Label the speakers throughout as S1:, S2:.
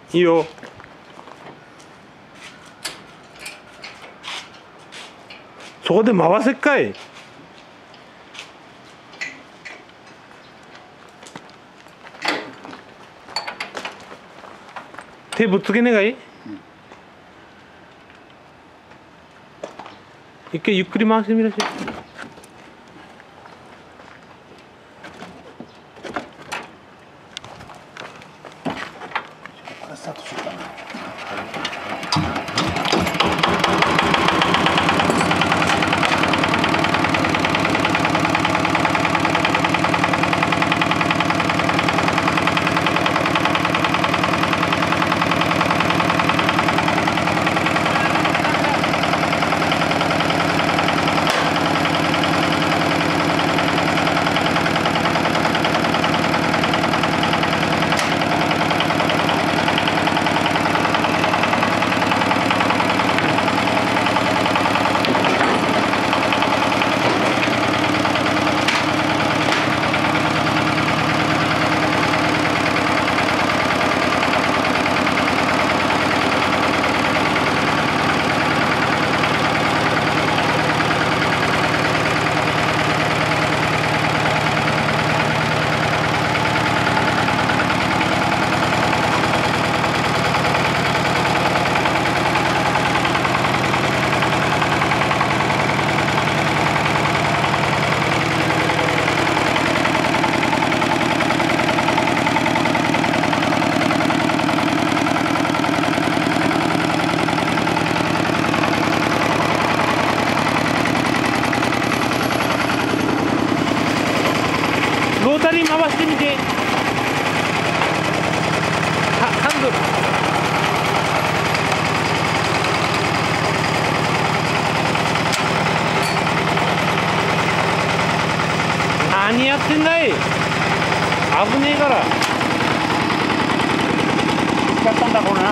S1: いいよ。そこで回せっかい。手ぶっつけねがいい、一回ゆっくり回してみらっしゃい。
S2: これスタートしようかな。
S1: ロータリー回してみて。ハンドル。何やってんだい。危ねえから。
S2: 使ったんだこれな。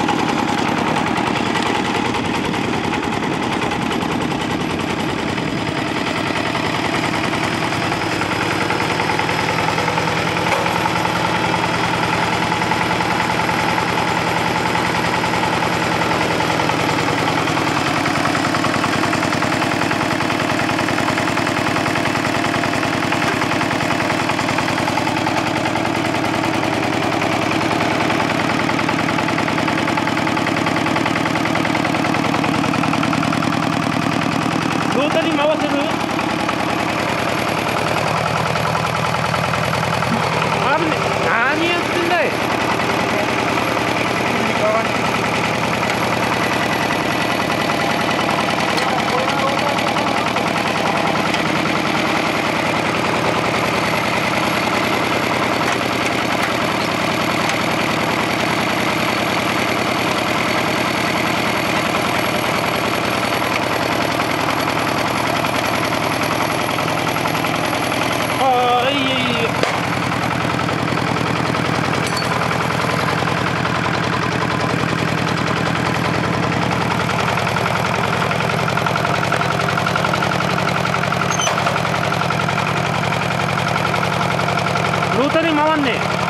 S1: ロータリー回せる？あぶね、何やってんだい。ああ、いいいいいい。ロータリー回んねえ。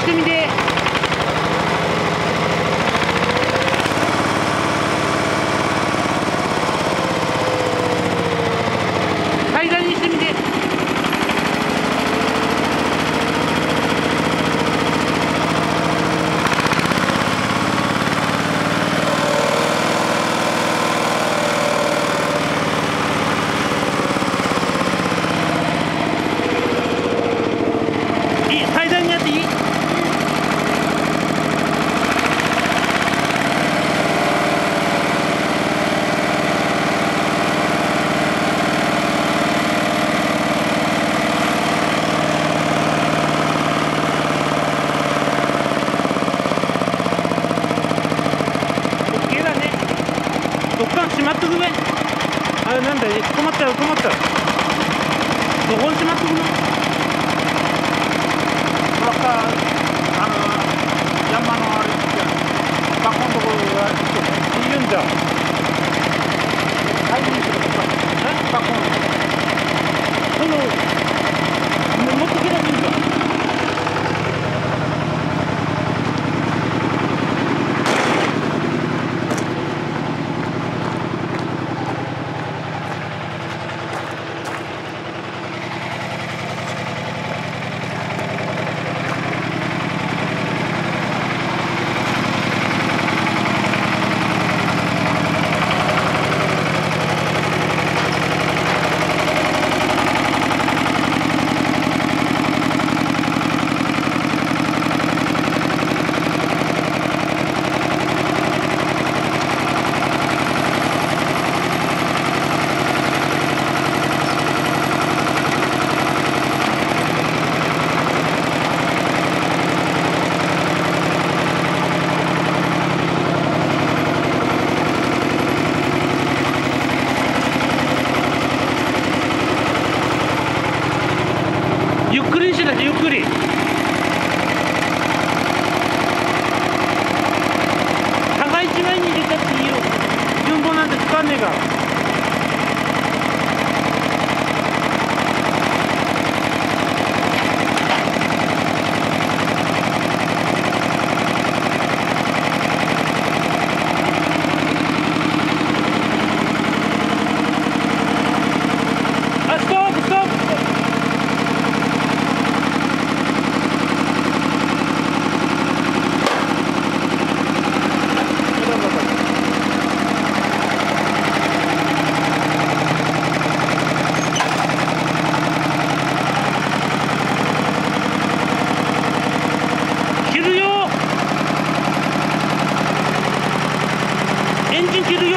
S1: してみて。平らにしてみて。平らにやっていい？どっか閉まっとくべ。あれなんだい、止まっちゃう。どこに閉まっとくの？
S2: そっか、山のあれバコンところが
S1: いいんだ。
S2: 入りにするとか、バコン。
S1: その、持ってけばいいんだ。ゆっくりにしなきゃ、ゆっくり。互い違いに入れたっていいよ。順番なんて使わねえから。あ、ストップ、ストップ。エンジン切るよ。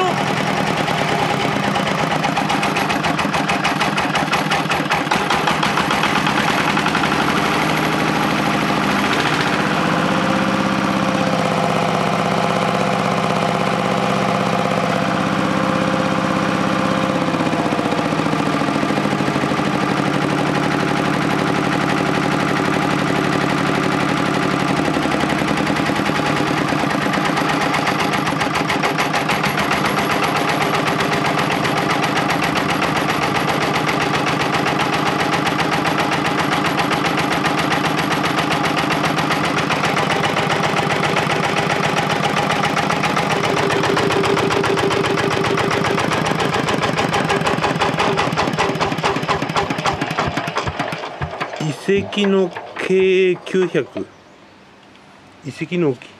S1: 遺跡の K900 遺跡の木。